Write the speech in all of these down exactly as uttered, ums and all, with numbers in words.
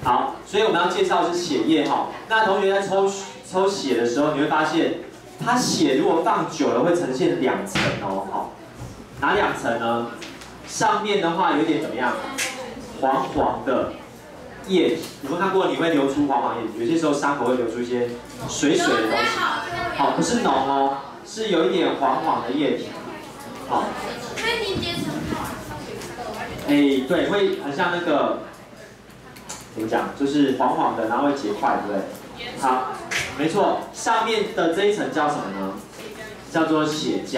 好，所以我们要介绍的是血液哈。那同学在抽抽血的时候，你会发现，它血如果放久了会呈现两层哦，好，哪两层呢？上面的话有点怎么样？黄黄的液体，有没有看过？你会流出黄黄液体，有些时候伤口会流出一些水水的东西。好，不是脓哦，是有一点黄黄的液体。好。 会凝结成块。 哎，对，会很像那个。怎么讲？就是黄黄的，然后会结块，对不对？好，没错，上面的这一层叫什么呢？叫做血浆。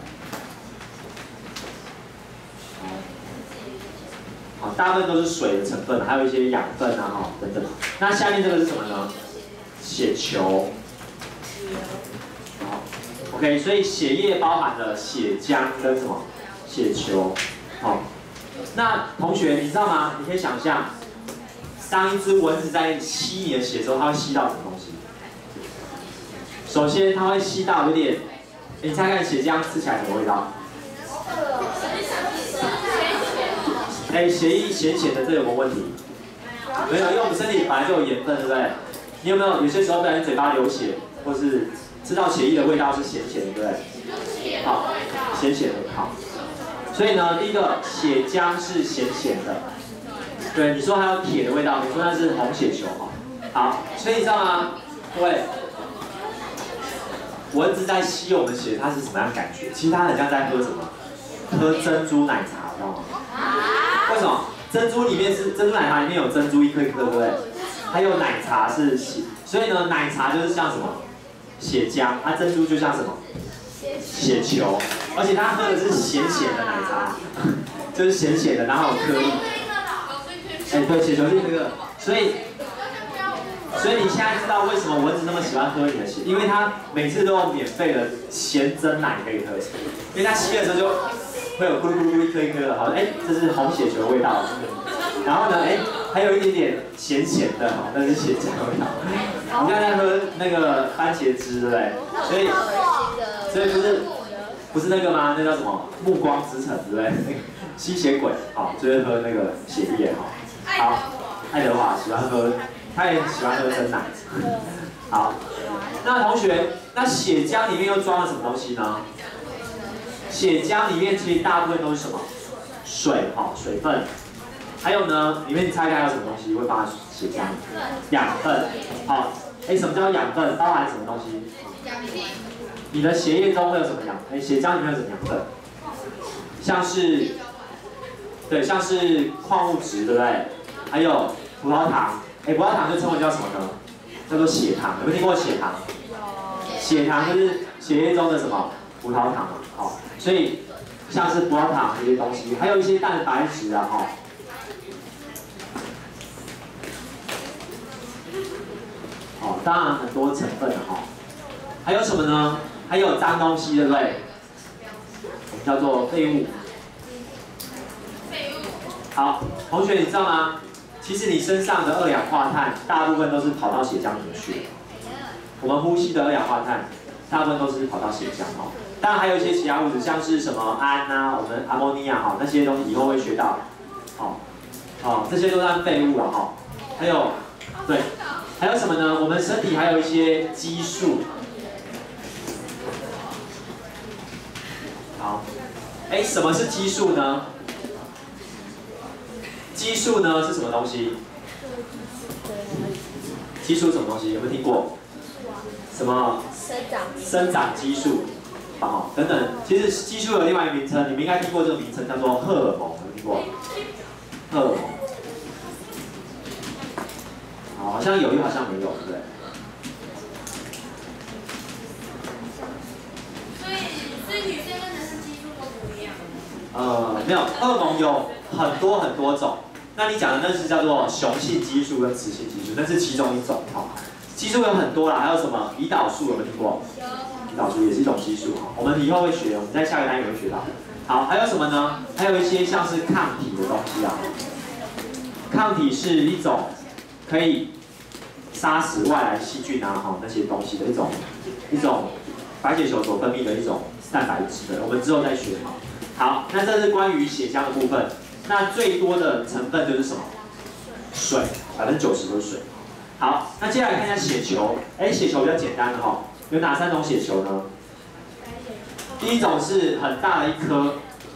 好，大部分都是水的成分，还有一些养分啊，哈，等等。那下面这个是什么呢？血球。好 ，OK， 所以血液包含了血浆跟什么？血球。好，那同学你知道吗？你可以想象。当一只蚊子在吸你的血的时候，它会吸到什么东西？首先，它会吸到有点，你猜看血浆吃起来什么味道？哎，血液咸咸的，这有没有问题？没有，因为我们身体本来就有盐分，对不对？你有没有有些时候不小心嘴巴流血，或是知道血液的味道是咸咸的，对不对？好，咸咸的，好。所以呢，第一个血浆是咸咸的。对，你说还有铁的味道，你说那是红血球哈。好，所以你知道吗？各位，蚊子在吸我们血，它是什么样的感觉？其实它很像在喝什么？喝珍珠奶茶，知道吗？为什么？珍珠里面是珍珠奶茶里面有珍珠一颗一颗，对不对？还有奶茶是血，所以呢，奶茶就是像什么？血浆，它珍珠就像什么？血球，而且它喝的是咸咸的奶茶，就是咸咸的，然后有颗粒。哎，对，血球是这个，所以，所以你现在知道为什么蚊子那么喜欢喝你的血，因为它每次都有免费的咸珍奶可以喝，因为它吸的时候就会有咕噜咕噜一颗一颗的，好，哎，这是红血球的味道，然后呢，哎，还有一点点咸咸的，好，那是血浆的味道。你刚才喝那个番茄汁，对不对？所以，所以不是不是那个吗？那叫什么？暮光之城，对不对？吸血鬼，好，就是喝那个血液，哈。好，爱德华喜欢喝，他也喜欢喝真奶。好，那同学，那血浆里面又装了什么东西呢？血浆里面其实大部分都是什么？水，好，水分。还有呢，里面你猜猜有什么东西会放在血浆里？养分。好，哎，什么叫养分？包含什么东西？你的血液中会有什么养？哎，血浆里面有什么养分？像是，对，像是矿物质，对不对？还有葡萄糖，哎，葡萄糖就称为叫什么呢？叫做血糖。有没有听过血糖？血糖就是血液中的什么？葡萄糖嘛，好，所以像是葡萄糖这些东西，还有一些蛋白质啊，哈。哦，当然很多成分的哈。还有什么呢？还有脏东西，对不对？我们叫做废物。好，同学，你知道吗？其实你身上的二氧化碳大部分都是跑到血浆里面去的。我们呼吸的二氧化碳大部分都是跑到血浆哦。当然还有一些其他物质，像是什么氨啊，我们阿莫尼亚哈，那些东西以后会学到。哦，哦，这些都算废物了哈。还有，对，还有什么呢？我们身体还有一些激素。好，哎，什么是激素呢？激素呢是什么东西？激素什么东西？有没有听过？什么？ 生长生长激素，好，等等。其实激素有另外一个名称，你们应该听过这个名称，叫做荷尔蒙，有没有听过？荷尔蒙。好，好像有又好像没有，对不对？ 所以，所以女生跟男生激素都不一样。 呃，没有，荷尔蒙有很多很多种。那你讲的那是叫做雄性激素跟雌性激素，那是其中一种。好，激素有很多啦，还有什么胰岛素有没有听过？ 有。 胰岛素也是一种激素，我们以后会学，我们在下个单元会学到。好，还有什么呢？还有一些像是抗体的东西啊。抗体是一种可以杀死外来细菌啊，哈那些东西的一种一种白血球所分泌的一种蛋白质的，我们之后再学哈。好，那这是关于血浆的部分。那最多的成分就是什么？ 水，百分之九十都是水。好，那接下来看一下血球。哎，血球比较简单的哈，有哪三种血球呢？第一种是很大的一颗，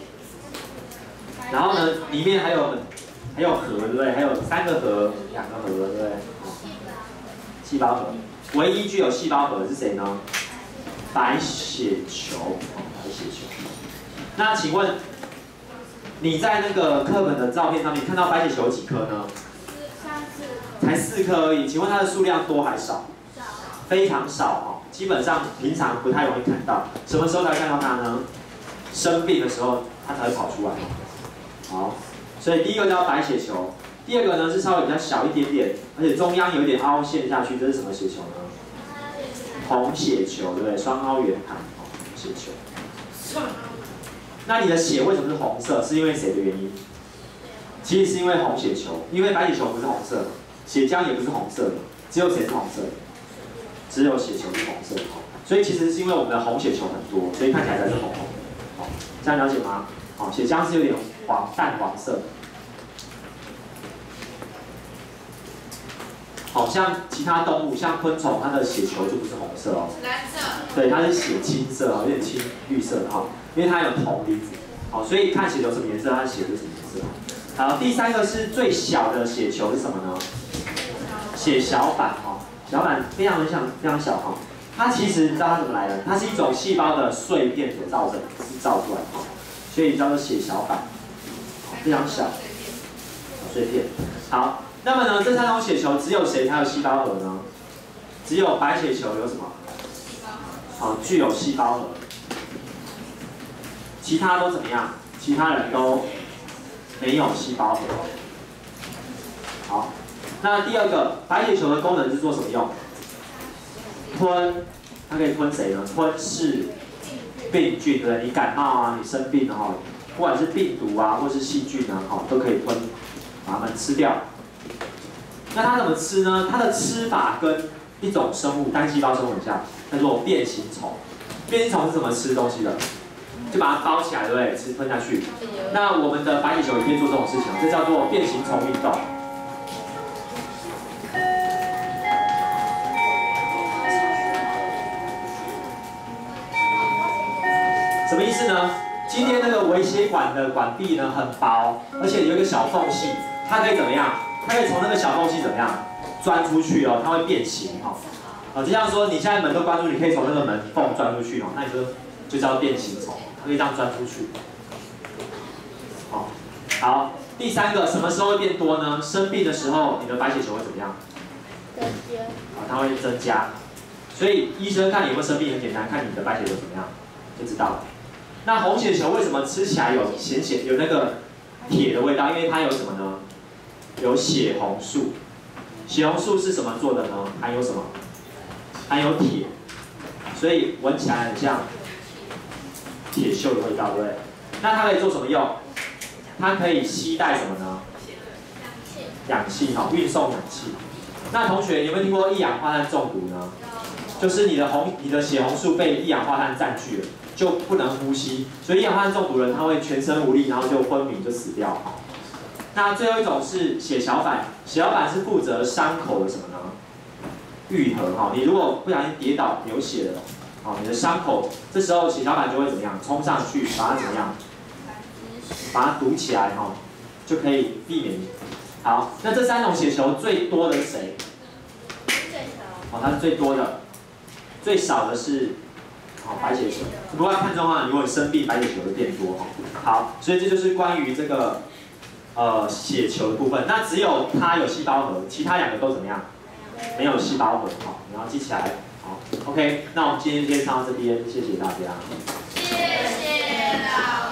然后呢，里面还有还有核，对不对？还有三个核，两个核，对不对？细胞核，唯一具有细胞核的是谁呢？白血球，白血球。那请问你在那个课本的照片上面看到白血球有几颗呢？才四颗而已。请问它的数量多还少？非常少哦，基本上平常不太容易看到。什么时候才看到它呢？生病的时候它才会跑出来。好，所以第一个叫白血球，第二个呢是稍微比较小一点点，而且中央有一点凹陷下去，这是什么血球呢？红血球，对不对？双凹圆盘，红血球。那你的血为什么是红色？是因为谁的原因？其实是因为红血球，因为白血球不是红色的，血浆也不是红色的，只有谁是红色的？只有血球是红色的。所以其实是因为我们的红血球很多，所以看起来才是红红的。好，这样了解吗？好，血浆是有点黄淡黄色。好像其他动物，像昆虫，它的血球就不是红色哦， 蓝色。 对，它是血青色哦，有点青绿色的哈，因为它有铜离子。好，所以看血球什么颜色，它的血就是什么颜色。好，第三个是最小的血球是什么呢？血小板哈，小板非常的小，非常小哈。它其实你知道它怎么来的？它是一种细胞的碎片所造成，制造出来的，所以叫做血小板，非常小，碎片。好。那么呢，这三种血球只有谁才有细胞核呢？只有白血球有什么？好，具有细胞核。其他都怎么样？其他人都没有细胞核。好，那第二个，白血球的功能是做什么用？吞，它可以吞谁呢？吞噬病菌，对不对？你感冒啊，你生病哈，不管是病毒啊，或是细菌啊，哈，都可以吞，把它们吃掉。那它怎么吃呢？它的吃法跟一种生物单细胞生物很像，叫做变形虫。变形虫是怎么吃东西的？就把它包起来，对不对？吃吞下去。那我们的白血球也可以做这种事情，这叫做变形虫运动。什么意思呢？今天那个微血管的管壁呢很薄，而且有一个小缝隙，它可以怎么样？它可以从那个小缝隙怎么样钻出去哦？它会变形哈。啊，就像说你现在门都关住，你可以从那个门缝钻出去哦，那你就就叫变形虫，它可以这样钻出去。好，好，第三个什么时候会变多呢？生病的时候，你的白血球会怎么样？ 增加。 啊，它会增加。所以医生看你有没有生病很简单，看你的白血球怎么样就知道了。那红血球为什么吃起来有咸咸有那个铁的味道？因为它有什么呢？有血红素，血红素是什么做的呢？含有什么？含有铁，所以闻起来很像铁锈的味道，对不对？那它可以做什么用？它可以携带什么呢？氧气，哈，运送氧气。那同学，你有没有听过一氧化碳中毒呢？就是你的红，你的血红素被一氧化碳占据了，就不能呼吸，所以一氧化碳中毒人他会全身无力，然后就昏迷就死掉。那最后一种是血小板，血小板是负责伤口的什么呢？愈合哈。你如果不小心跌倒流血了，好，你的伤口这时候血小板就会怎么样？冲上去把它怎么样？把它堵起来哈，就可以避免。好，那这三种血球最多的是谁？ 最少。 哦，它是最多的，最少的是好白血球。不过要看状况，如果你生病，白血球会变多哈。好，所以这就是关于这个。呃，血球的部分，那只有它有细胞核，其他两个都怎么样？没有细胞核，好，然后记起来，好 ，OK， 那我们今天就先上到这边，谢谢大家。 谢谢。